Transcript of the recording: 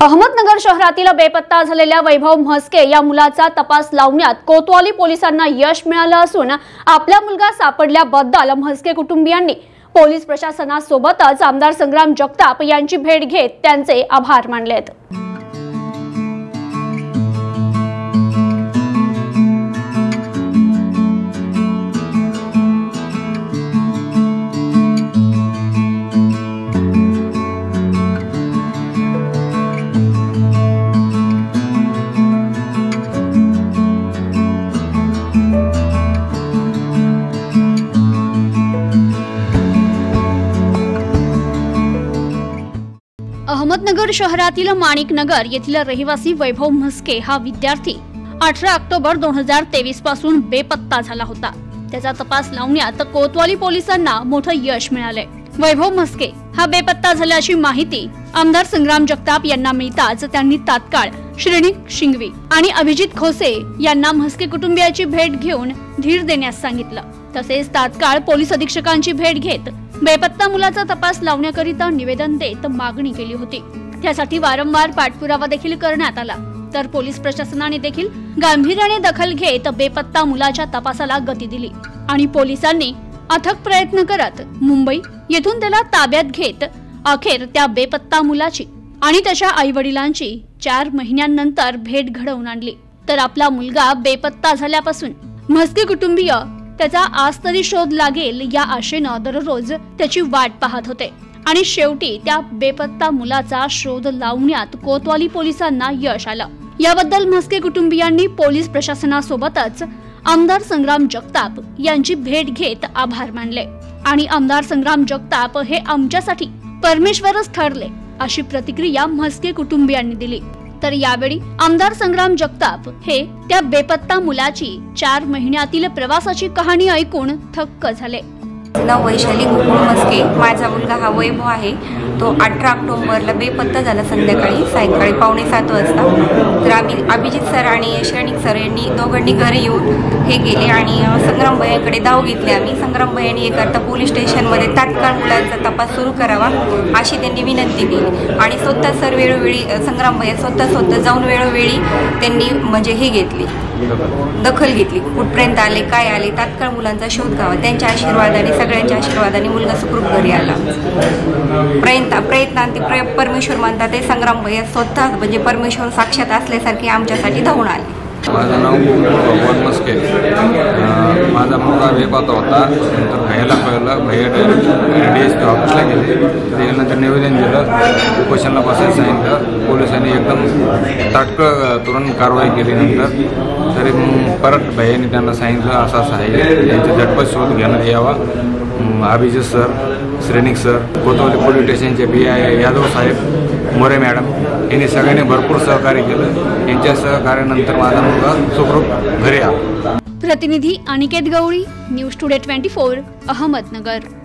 अहमदनगर शहरातील बेपत्ता झालेल्या वैभव म्हस्के या मुलाचा तपास लावण्यात कोतवाली पोलिसांना यश मिळालं असून आपला मुलगा सापडल्याबद्दल म्हस्के कुटुंबियांनी पोलीस प्रशासनासोबतच आमदार संग्राम जगताप यांची भेट घेत त्यांचे आभार मानलेत। अहमदनगर शहरातील माणिकनगर येथील रहिवासी वैभव म्हस्के हा विद्यार्थी 18 ऑक्टोबर 2023 पासून बेपत्ता झाला होता। त्याचा तपास लावण्यात कोतवाली पोलिसांना मोठं यश मिळाले। वैभव म्हस्के हा बेपत्ता झाल्याची माहिती आमदार संग्राम जगताप यांना मिळताच त्यांनी तात्काळ श्रेणिक शिंगवी आणि अभिजित खोसे यांना म्हस्के कुटुंबियाची भेट घेऊन धीर देण्यास सांगितलं। तसेच तात्काळ पोलीस अधीक्षकांची भेट घेत बेपत्ता मुलाचा तपास लावण्याकरिता निवेदन देत मागणी केली होती। त्यासाठी वारंवार पाठपुरावा देखील करण्यात आला, तर पोलीस प्रशासनाने देखील गांभीर्याने दखल घेत बेपत्ता मुलाच्या तपासाला गती दिली आणि पोलिसांनी अथक प्रयत्न करत मुंबई येथून त्याला ताब्यात घेत अखेर त्या बेपत्ता मुलाची आणि त्याच्या आई-वडिलांची 4 महिन्यांनंतर भेट घडवून आणली। तर आपला मुलगा बेपत्ता झाल्यापासून म्हस्के कुटुंबीय त्याचा आज तरी शोध लागेल या आशेने दररोज त्याची वाट पाहत होते आणि शेवटी त्या बेपत्ता मुलाचा शोध लावण्यात कोतवाली पोलिसांना यश आलं। याबद्दल म्हस्के कुटुंबियांनी पोलीस प्रशासनासोबतच आमदार संग्राम जगताप यांची भेट घेत आभार मानले आणि आमदार संग्राम जगताप हे आमच्यासाठी परमेश्वरच ठरले अशी प्रतिक्रिया म्हस्के कुटुंबियांनी दिली। तर यावेळी आमदार संग्राम जगताप हे त्या बेपत्ता मुलाची 4 महिन्यातील प्रवासाची कहाणी ऐकून थक्क झाले। नाव वैशाली गोकुळ म्हस्के, माझा मुलगा हा वैभव आहे। तो 18 ऑक्टोबरला बेपत्ता झाला सायंकाळी 7:15 वाजता। तर आम्ही अभिजित सर आणि श्रेणिक सर यांनी दोघांनी घरी येऊन हे गेले आणि संग्राम भैयाकडे धाव घेतली। आम्ही संग्राम भैयांनी हे करता पोलीस स्टेशनमध्ये तात्काळ मुलांचा तपास सुरू करावा अशी त्यांनी विनंती केली आणि स्वतः सर वेळोवेळी संग्राम भैया स्वतः जाऊन वेळोवेळी त्यांनी म्हणजे हे घेतली, दखल घेतली, कुठपर्यंत आले काय आले, तात्काळ मुलांचा शोध घ्यावा। त्यांच्या आशीर्वादाने सगळ्यांच्या आशीर्वादाने मुलगा सुखरूप घरी आला। प्रयत्नांती परमेश्वर मानतात ते संग्राम भैया स्वतः म्हणजे परमेश्वर साक्षात असल्यासारखे आमच्यासाठी धावून आले। माझं नाव भगवान म्हस्के। माझा मुलगा बेपत्ता होता। नंतर भैयाला कळलं, भैया DSP ऑफिसला गेले, त्यानंतर निवेदन दिलं, उपोषणाला बसायला सांगितलं। पोलिसांनी एकदम तात्काळ तुरंत कारवाई केली। नंतर तरी परत भैयाने त्यांना सांगितलं असं आहे, त्यांचा झटपट शोध घेण्यात यावा। Abhijit sir, Shrenik sir, Kotwali police स्टेशनचे PI यादव साहेब, मोरे मॅडम यांनी सगळ्यांनी भरपूर सहकार्य केलं। यांच्या सहकार्यानंतर माझा मुलगा सुखरूप घरी आला। प्रतिनिधी अनिकेत गवळी, न्यूज टुडे 24, अहमदनगर।